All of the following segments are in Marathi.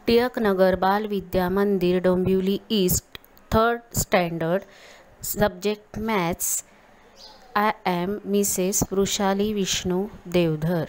Tilaknagar Bal Vidya Mandir Dombivli east 3rd standard subject maths. I am Mrs. Vrushali Vishnu Devdhar.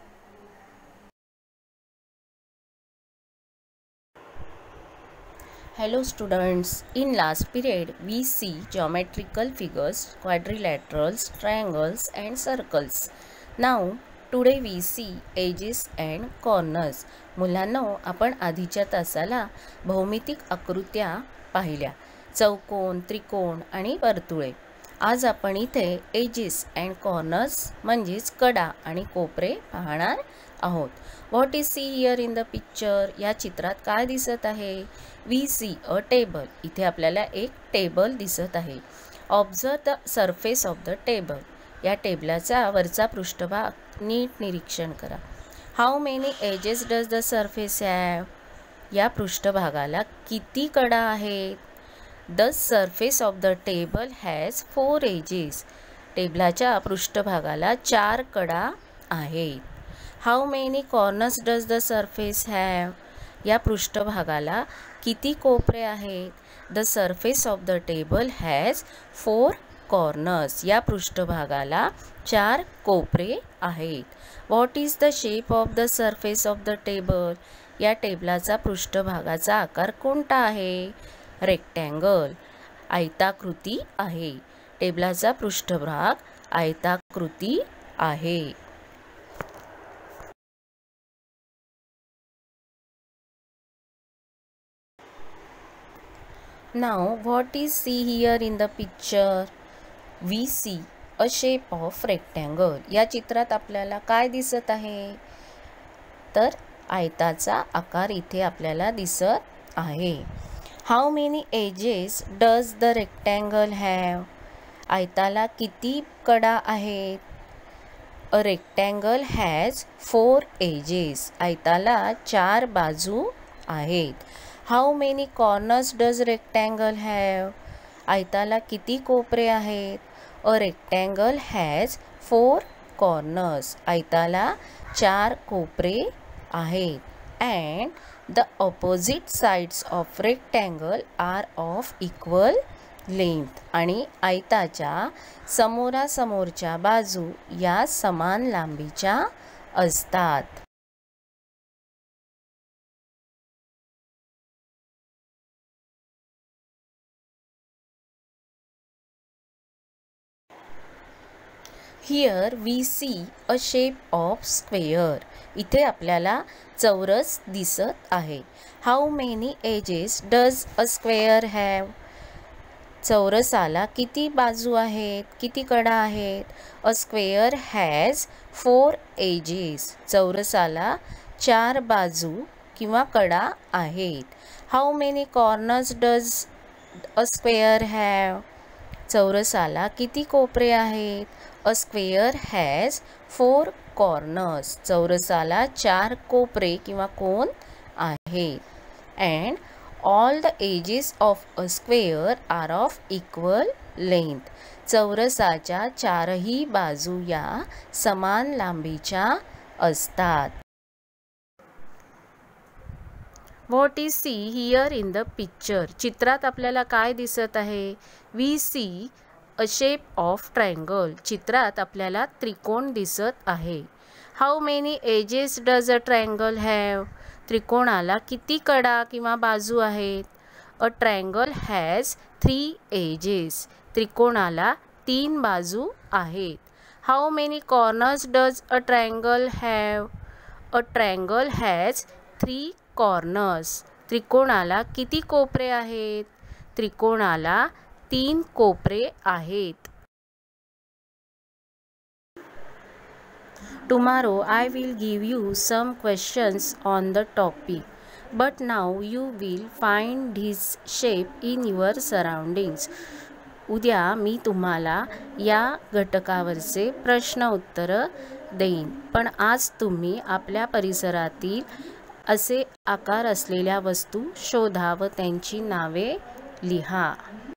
Hello students, in last period we see geometrical figures, quadrilaterals, triangles and circles. Now today we see edges and corners. मुलांनो, आपण आधीच्या तासाला भौमितिक आकृत्या पाहिल्या, चौकोन, त्रिकोण आणि वर्तुळे. आज आपण इथे एजेस अँड कॉर्नर्स म्हणजेच कडा आणि कोपरे पाहणार आहोत. What is see here in the picture? या चित्रात काय दिसत आहे? We see a table. इथे आपल्याला एक टेबल दिसत आहे. Observe the surface of the table. या टेबलाचा वरचा पृष्ठभाग नीट निरीक्षण करा. How many edges does the surface have? या पृष्ठभागाला किती कडा आहेत? The surface of the table has 4 edges. टेबलाच्या पृष्ठभागाला 4 कडा आहेत. How many corners does the surface have? या पृष्ठभागाला किती कोपरे आहेत? The surface of the table has 4 corners. या पृष्ठभागाला 4 कोपरे आहेत. What is the shape of the surface of the table? या टेबलाचा पृष्ठभागाचा आकार कोणता आहे? रेक्टँगल, आयताकृती आहे. टेबलाचा पृष्ठभाग आयताकृती आहे. Now what is see here in the picture? We see a shape of rectangle. या चित्रात आपल्याला काय दिसत आहे? तर आयताचा आकार इथे आपल्याला दिसत आहे. How many edges does the rectangle have? आयताला किती कडा आहेत? A rectangle has 4 edges. आयताला 4 बाजू आहेत. How many corners does rectangle have? आयताला किती कोपरे आहेत? A rectangle has 4 corners. आयताला 4 कोपरे आहेत. And the opposite sides of rectangle are of equal length. आणि आयताच्या समोरासमोरच्या बाजू या समान लांबीच्या असतात. Here we see a shape of square. इथे आपल्याला चौरस दिसत आहे. How many edges does a square have? चौरसाला किती बाजू आहेत? किती कडा आहेत? A square has 4 edges. चौरसाला 4 बाजू किंवा कडा आहेत. How many corners does a square have? चौरसाला किती कोपरे आहेत? A square has 4 corners. चौरसाला 4 कोपरे किंवा कोन आहेत. And all the edges of a square are of equal length. चौरसाच्या 4ही बाजू या समान लांबीच्या असतात. What is see here in the picture? चित्रात आपल्याला काय दिसत आहे? We see a shape of triangle. चित्रात आपल्याला त्रिकोण दिसत आहे. How many edges does a triangle have? त्रिकोणाला किती कडा किंवा बाजू आहेत? A triangle has 3 edges. त्रिकोणाला 3 बाजू आहेत. How many corners does a triangle have? A triangle has 3 corners. त्रिकोणाला किती कोपरे आहेत? त्रिकोणाला 3 कोपरे आहेत. Tomorrow I will give you some questions on the topic, but now you will find this shape in your surroundings. उद्या मी तुम्हाला या घटकावरचे प्रश्न उत्तर देईन, पण आज तुम्ही आपल्या परिसरातील असे आकार असलेल्या वस्तू शोधा व त्यांची नावे लिहा.